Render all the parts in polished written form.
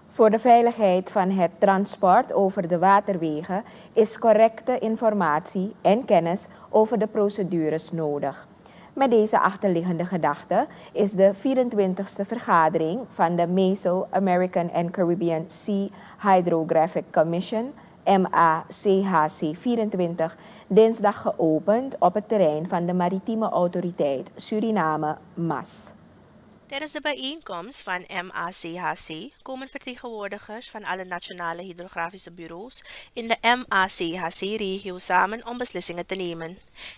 Voor de veiligheid van het transport over de waterwegen is correcte informatie en kennis over de procedures nodig. Met deze achterliggende gedachte is de 24e vergadering van de Meso-American and Caribbean Sea Hydrographic Commission, MACHC 24, dinsdag geopend op het terrein van de Maritieme Autoriteit Suriname, MAS. Tijdens de bijeenkomst van MACHC komen vertegenwoordigers van alle nationale hydrografische bureaus in de MACHC-regio samen om beslissingen te nemen.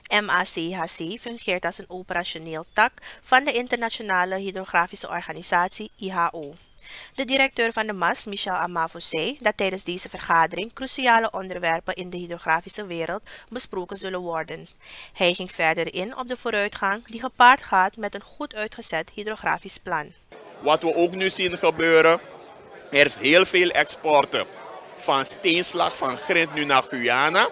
MACHC fungeert als een operationeel tak van de Internationale Hydrografische Organisatie IHO. De directeur van de MAS, Michel Amavo, zei dat tijdens deze vergadering cruciale onderwerpen in de hydrografische wereld besproken zullen worden. Hij ging verder in op de vooruitgang die gepaard gaat met een goed uitgezet hydrografisch plan. Wat we ook nu zien gebeuren, er is heel veel exporten van steenslag van grind nu naar Guyana.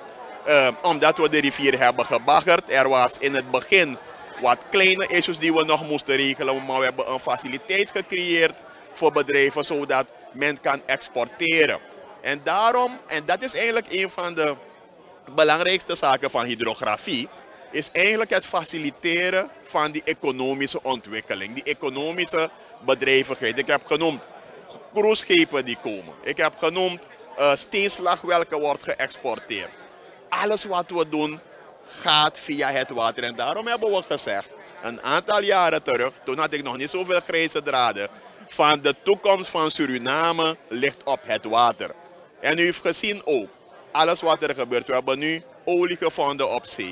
Omdat we de rivier hebben gebaggerd. Er was in het begin wat kleine issues die we nog moesten regelen, maar we hebben een faciliteit gecreëerd voor bedrijven zodat men kan exporteren. En daarom, en dat is eigenlijk een van de belangrijkste zaken van hydrografie, is eigenlijk het faciliteren van die economische ontwikkeling, die economische bedrijvigheid. Ik heb genoemd cruiseschepen die komen. Ik heb genoemd steenslag welke wordt geëxporteerd. Alles wat we doen gaat via het water. En daarom hebben we gezegd, een aantal jaren terug, toen had ik nog niet zoveel grijze draden, van de toekomst van Suriname ligt op het water. En u heeft gezien ook, alles wat er gebeurt. We hebben nu olie gevonden op zee.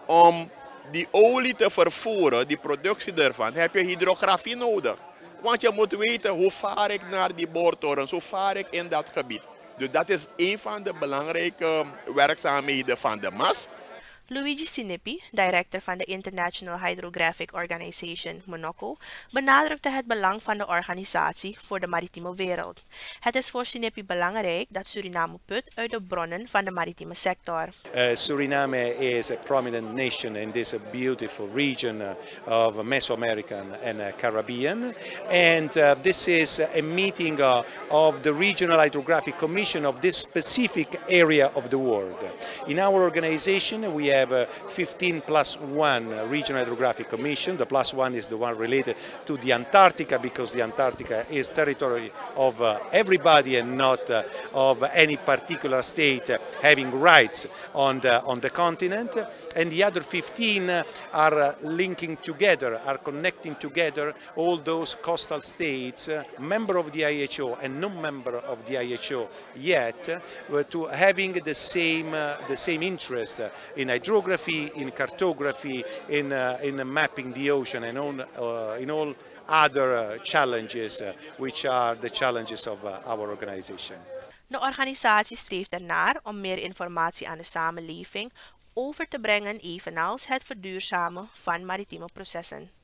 Om die olie te vervoeren, die productie ervan, heb je hydrografie nodig. Want je moet weten, hoe vaar ik naar die boortorens, hoe vaar ik in dat gebied. Dus dat is een van de belangrijke werkzaamheden van de MAS. Luigi Sinippi, directeur van de International Hydrographic Organization, MONOCO, benadrukte het belang van de organisatie voor de maritieme wereld. Het is voor Sinippi belangrijk dat Suriname put uit de bronnen van de maritieme sector. Suriname is a prominent nation in this beautiful region of Mesoamerican and Caribbean, and this is a meeting of the Regional Hydrographic Commission of this specific area of the world. In our organization we have 15 plus 1 Regional Hydrographic Commission. The plus 1 is the one related to the Antarctica, because the Antarctica is territory of everybody and not of any particular state having rights on the continent. And the other 15 are linking together, are connecting together all those coastal states, member of the IHO and non-member of the IHO yet, to having the same interest in hydrography, in cartography, in mapping the ocean, and in all other challenges which are the challenges of our organization. De organisatie streeft ernaar om meer informatie aan de samenleving over te brengen, evenals het verduurzamen van maritieme processen.